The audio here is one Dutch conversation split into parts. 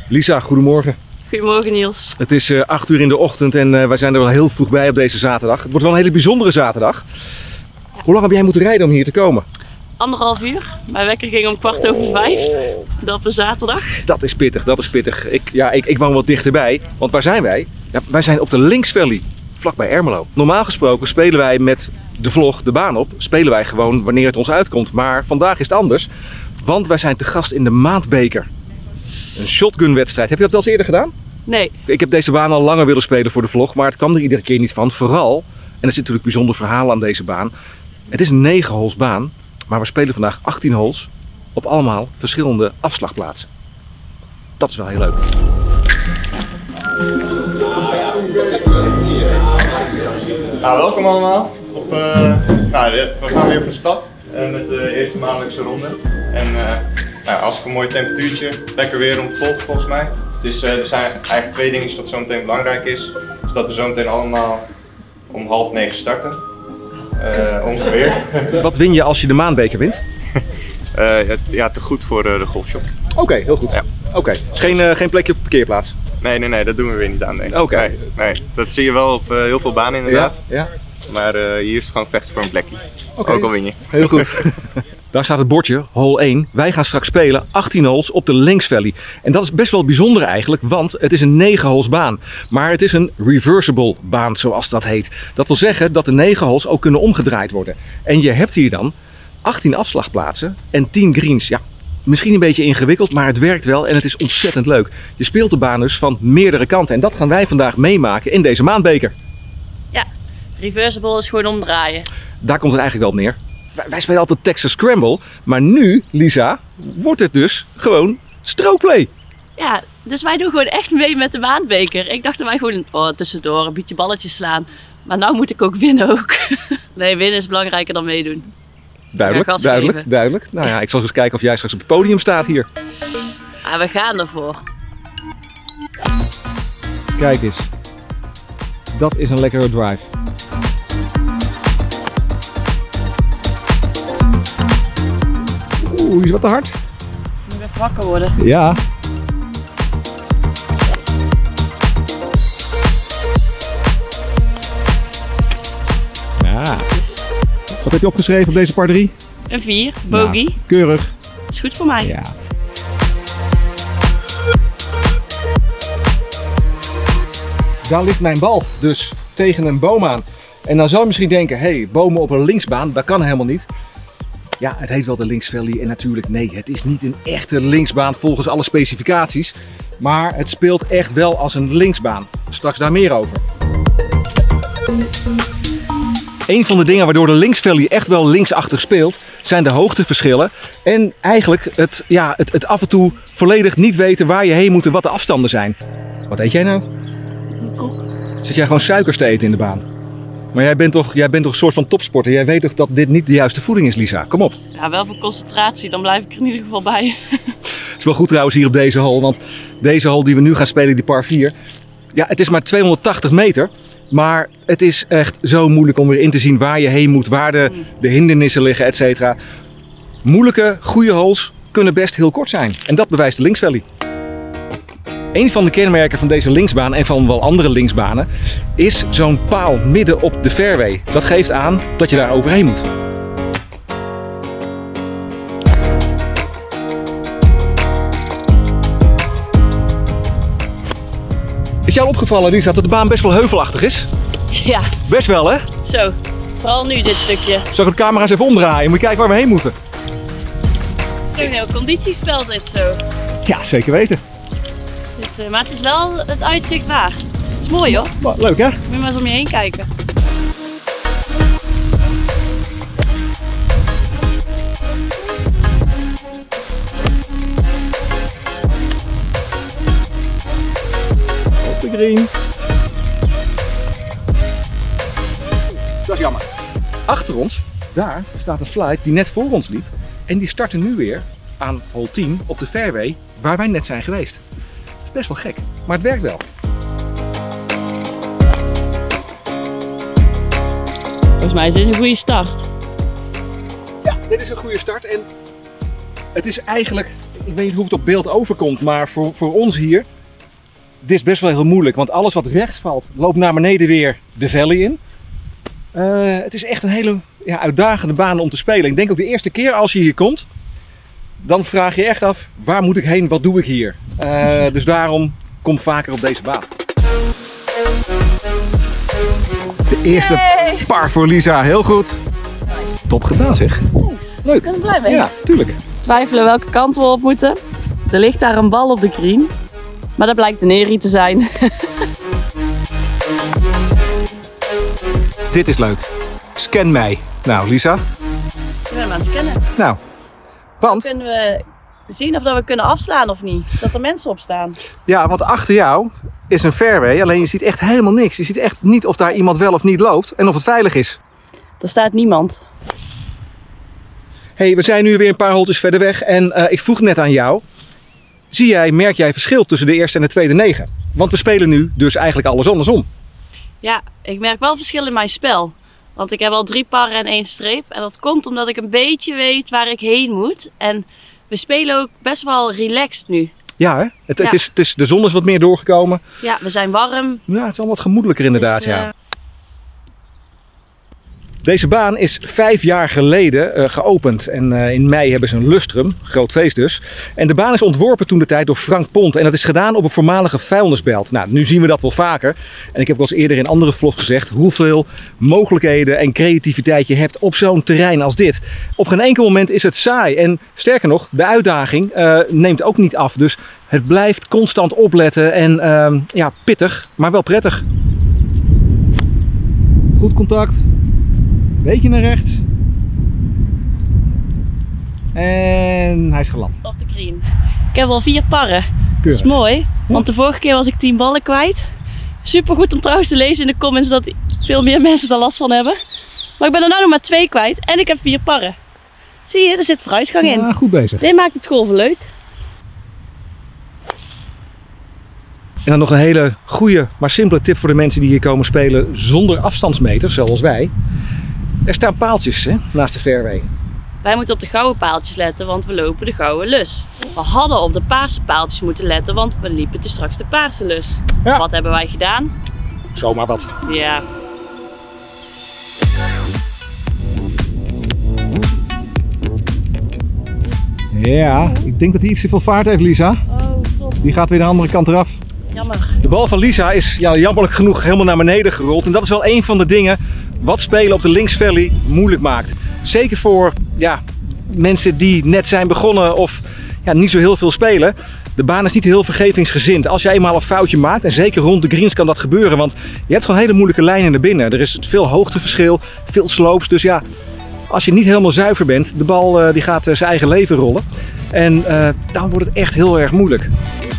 Lisa, goedemorgen. Goedemorgen Niels. Het is 8 uur in de ochtend en wij zijn er wel heel vroeg bij op deze zaterdag. Het wordt wel een hele bijzondere zaterdag. Ja. Hoe lang heb jij moeten rijden om hier te komen? 1,5 uur. Mijn wekker ging om 5:15. Dat op een zaterdag. Dat is pittig, dat is pittig. Ik woon wat dichterbij. Want waar zijn wij? Ja, wij zijn op de Links Valley, vlakbij Ermelo. Normaal gesproken spelen wij met de vlog de baan op. Spelen wij gewoon wanneer het ons uitkomt. Maar vandaag is het anders. Want wij zijn te gast in de Maandbeker. Een shotgunwedstrijd. Heb je dat wel eens eerder gedaan? Nee. Ik heb deze baan al langer willen spelen voor de vlog, maar het kwam er iedere keer niet van. Vooral, en er zit natuurlijk een bijzonder verhaal aan deze baan. Het is een 9-holes baan, maar we spelen vandaag 18 holes op allemaal verschillende afslagplaatsen. Dat is wel heel leuk. Nou, welkom allemaal. We gaan weer van start met de eerste maandelijkse ronde. En als ik een mooi temperatuurtje, lekker weer om te volgen volgens mij. Dus er zijn eigenlijk 2 dingen dat zo meteen belangrijk is. Dus dat we zo meteen allemaal om 8:30 starten. Ongeveer. Wat win je als je de Maandbeker wint? Te goed voor de golfshop. Oké, heel goed. Ja. Oké. Geen plekje op de parkeerplaats? Nee, dat doen we weer niet aan. Oké. Nee, dat zie je wel op heel veel banen inderdaad. Ja. Maar hier is het gewoon vechten voor een plekje. Okay. Ook al win je. Heel goed. Daar staat het bordje, hole 1. Wij gaan straks spelen 18 holes op de Links Valley. En dat is best wel bijzonder eigenlijk, want het is een 9 holes baan. Maar het is een reversible baan, zoals dat heet. Dat wil zeggen dat de 9 holes ook kunnen omgedraaid worden. En je hebt hier dan 18 afslagplaatsen en 10 greens. Ja, misschien een beetje ingewikkeld, maar het werkt wel en het is ontzettend leuk. Je speelt de baan dus van meerdere kanten en dat gaan wij vandaag meemaken in deze Maandbeker. Ja, reversible is gewoon omdraaien. Daar komt het eigenlijk wel op neer. Wij spelen altijd Texas Scramble, maar nu, Lisa, wordt het dus gewoon strookplay. Ja, dus wij doen gewoon echt mee met de Maandbeker. Ik dacht dat wij gewoon tussendoor een beetje balletjes slaan. Maar nou moet ik ook winnen ook. Nee, winnen is belangrijker dan meedoen. Duidelijk. Nou ja, ik zal eens kijken of jij straks op het podium staat hier. Ja, we gaan ervoor. Kijk eens. Dat is een lekkere drive. Oeh, is wat te hard. Moet even wakker worden. Ja. Ja. Wat heb je opgeschreven op deze par 3? Een 4, bogey. Nou, keurig. Dat is goed voor mij. Ja. Daar ligt mijn bal dus tegen een boom aan. En dan zou je misschien denken, hé, bomen op een linksbaan, dat kan helemaal niet. Ja, het heet wel de Links Valley en natuurlijk nee, het is niet een echte linksbaan volgens alle specificaties. Maar het speelt echt wel als een linksbaan. Straks daar meer over. Een van de dingen waardoor de Links Valley echt wel linksachtig speelt, zijn de hoogteverschillen. En eigenlijk het af en toe volledig niet weten waar je heen moet en wat de afstanden zijn. Wat eet jij nou? Een koek. Zit jij gewoon suikers te eten in de baan? Maar jij bent toch een soort van topsporter. Jij weet toch dat dit niet de juiste voeding is, Lisa? Kom op. Ja, wel voor concentratie, dan blijf ik er in ieder geval bij. Het is wel goed trouwens hier op deze hole, want deze hole die we nu gaan spelen, die par 4. Ja, het is maar 280 meter. Maar het is echt zo moeilijk om weer in te zien waar je heen moet, waar de hindernissen liggen, et cetera. Moeilijke, goede holes kunnen best heel kort zijn. En dat bewijst de Links Valley. Een van de kenmerken van deze linksbaan en van wel andere linksbanen is zo'n paal midden op de fairway. Dat geeft aan dat je daar overheen moet. Is jou opgevallen, Lisa, dat de baan best wel heuvelachtig is? Ja. Best wel, hè? Zo, vooral nu dit stukje. Zal ik de camera's even omdraaien? Moet je kijken waar we heen moeten. Zo'n heel conditiespel dit zo. Ja, zeker weten. Dus, maar het is wel het uitzicht waard. Het is mooi hoor. Maar, leuk hè? Moet je maar eens om je heen kijken. Op de green. Dat is jammer. Achter ons, daar staat een flight die net voor ons liep. En die starten nu weer aan hole 10 op de fairway waar wij net zijn geweest. Dat is best wel gek, maar het werkt wel. Volgens mij is dit een goede start. Ja, dit is een goede start en het is eigenlijk, Ik weet niet hoe het op beeld overkomt, maar voor ons hier, dit is best wel heel moeilijk. Want alles wat rechts valt, loopt naar beneden weer de valley in. Het is echt een hele uitdagende baan om te spelen. Ik denk ook de eerste keer als je hier komt, dan vraag je echt af, waar moet ik heen, wat doe ik hier? Dus daarom kom vaker op deze baan. De eerste par voor Lisa, heel goed. Nice. Top gedaan zeg. Thanks. Leuk. Ik ben er blij mee. Ja, tuurlijk. Twijfelen welke kant we op moeten. Er ligt daar een bal op de green. Maar dat blijkt een Neri te zijn. Dit is leuk. Scan mij. Nou, Lisa. Ik ben hem aan het scannen. Nou, want? Dan kunnen we zien of dat we kunnen afslaan of niet. Dat er mensen op staan. Ja, want achter jou is een fairway. Alleen je ziet echt helemaal niks. Je ziet echt niet of daar iemand wel of niet loopt en of het veilig is. Er staat niemand. Hey, we zijn nu weer een paar holtes verder weg. En ik vroeg net aan jou. Merk jij verschil tussen de eerste en de tweede 9? Want we spelen nu dus eigenlijk alles andersom. Ja, ik merk wel verschil in mijn spel. Want ik heb al 3 parren en 1 streep. En dat komt omdat ik een beetje weet waar ik heen moet. En we spelen ook best wel relaxed nu. Ja, hè? Het is, de zon is wat meer doorgekomen. Ja, we zijn warm. Ja, het is allemaal wat gemoedelijker inderdaad, ja. Deze baan is 5 jaar geleden geopend en in mei hebben ze een lustrum, groot feest dus. En de baan is ontworpen toen de tijd door Frank Pont en dat is gedaan op een voormalige vuilnisbelt. Nou, nu zien we dat wel vaker en ik heb al eens eerder in andere vlogs gezegd hoeveel mogelijkheden en creativiteit je hebt op zo'n terrein als dit. Op geen enkel moment is het saai en sterker nog, de uitdaging neemt ook niet af. Dus het blijft constant opletten en pittig, maar wel prettig. Goed contact. Beetje naar rechts. En hij is geland. Op de green. Ik heb al 4 parren. Keurig. Dat is mooi, want de vorige keer was ik 10 ballen kwijt. Super goed om trouwens te lezen in de comments dat veel meer mensen er last van hebben. Maar ik ben er nou nog maar 2 kwijt en ik heb 4 parren. Zie je, er zit vooruitgang in. Ja, goed bezig. Dit maakt het golven leuk. En dan nog een hele goede, maar simpele tip voor de mensen die hier komen spelen zonder afstandsmeter, zoals wij. Er staan paaltjes naast de fairway. Wij moeten op de gouden paaltjes letten, want we lopen de gouden lus. We hadden op de paarse paaltjes moeten letten, want we liepen dus straks de paarse lus. Ja. Wat hebben wij gedaan? Zomaar wat. Ja. Ja, ik denk dat hij iets te veel vaart heeft, Lisa. Oh, top. Die gaat weer de andere kant eraf. Jammer. De bal van Lisa is jammerlijk genoeg helemaal naar beneden gerold. En dat is wel een van de dingen wat spelen op de links valley moeilijk maakt. Zeker voor mensen die net zijn begonnen of niet zo heel veel spelen. De baan is niet heel vergevingsgezind. Als je eenmaal een foutje maakt, en zeker rond de greens kan dat gebeuren. Want je hebt gewoon hele moeilijke lijnen naar binnen. Er is veel hoogteverschil, veel slopes. Dus ja, als je niet helemaal zuiver bent, de bal die gaat zijn eigen leven rollen. En dan wordt het echt heel erg moeilijk.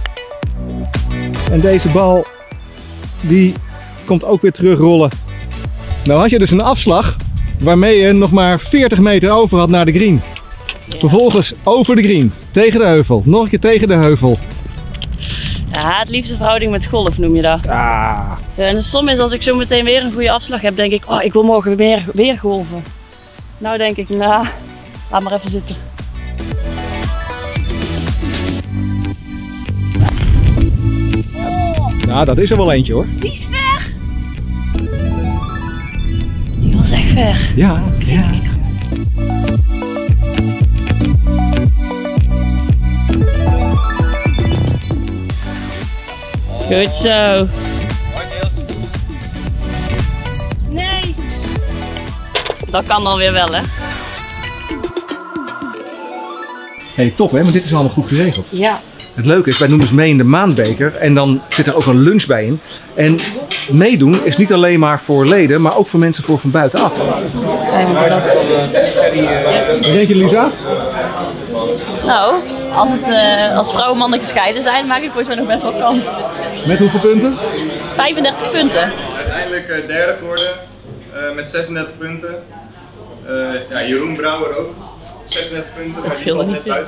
En deze bal, die komt ook weer terugrollen. Nou had je dus een afslag waarmee je nog maar 40 meter over had naar de green. Ja. Vervolgens over de green, tegen de heuvel, nog een keer tegen de heuvel. Ja, het liefste verhouding met golf noem je dat. Ah. En het stom is, als ik zo meteen weer een goede afslag heb, denk ik, oh, ik wil morgen weer golven. Nou denk ik, nou, laat maar even zitten. Nou, dat is er wel eentje hoor. Die is ver! Die was echt ver. Ja, ja. Goed zo. Nee! Dat kan dan weer wel, hè? Hey, top hè, maar dit is allemaal goed geregeld. Ja. Het leuke is, wij doen dus mee in de maandbeker en dan zit er ook een lunch bij in. En meedoen is niet alleen maar voor leden, maar ook voor mensen voor van buitenaf. Wat denk je, Lisa? Nou, als vrouw en mannen gescheiden zijn, maak ik volgens mij nog best wel kans. Met hoeveel punten? 35 punten. Uiteindelijk derde geworden met 36 punten. Jeroen Brouwer ook. 36 punten. Dat scheelde niet veel.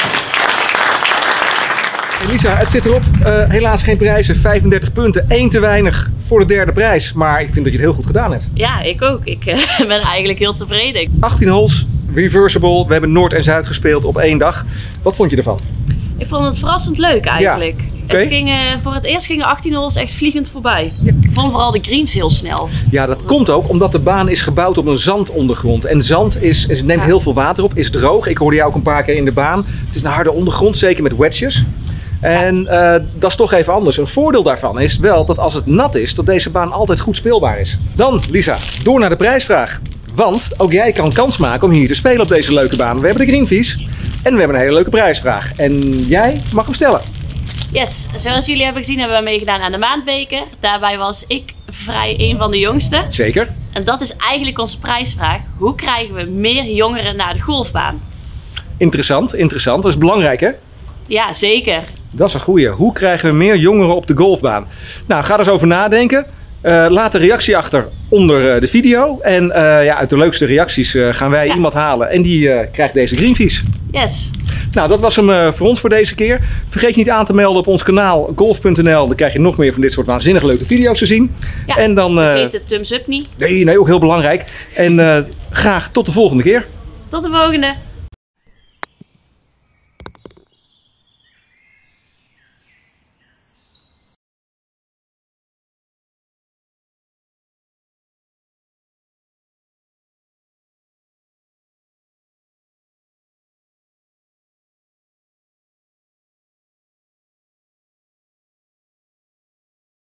Lisa, het zit erop. Helaas geen prijzen. 35 punten. 1 te weinig voor de derde prijs. Maar ik vind dat je het heel goed gedaan hebt. Ja, ik ook. Ik ben eigenlijk heel tevreden. 18 holes, reversible. We hebben Noord en Zuid gespeeld op 1 dag. Wat vond je ervan? Ik vond het verrassend leuk eigenlijk. Ja. Okay. Voor het eerst gingen 18 holes echt vliegend voorbij. Ja. Ik vond vooral de greens heel snel. Ja, dat komt ook omdat de baan is gebouwd op een zandondergrond. En zand neemt heel veel water op, is droog. Ik hoorde jou ook een paar keer in de baan. Het is een harde ondergrond, zeker met wedges. En dat is toch even anders. Een voordeel daarvan is wel dat als het nat is, dat deze baan altijd goed speelbaar is. Dan, Lisa, door naar de prijsvraag. Want ook jij kan kans maken om hier te spelen op deze leuke baan. We hebben de greenfees en we hebben een hele leuke prijsvraag. En jij mag hem stellen. Yes, zoals jullie hebben gezien hebben we meegedaan aan de maandbeker. Daarbij was ik vrij een van de jongsten. Zeker. En dat is eigenlijk onze prijsvraag. Hoe krijgen we meer jongeren naar de golfbaan? Interessant, interessant. Dat is belangrijk, hè? Ja, zeker. Dat is een goeie. Hoe krijgen we meer jongeren op de golfbaan? Nou, ga er eens over nadenken. Laat een reactie achter onder de video. En uit de leukste reacties gaan wij iemand halen. En die krijgt deze greenfees. Yes. Nou, dat was hem voor ons voor deze keer. Vergeet je niet aan te melden op ons kanaal golf.nl. Dan krijg je nog meer van dit soort waanzinnig leuke video's te zien. Ja, en dan, vergeet de thumbs up niet. Nee, ook heel belangrijk. En graag tot de volgende keer. Tot de volgende.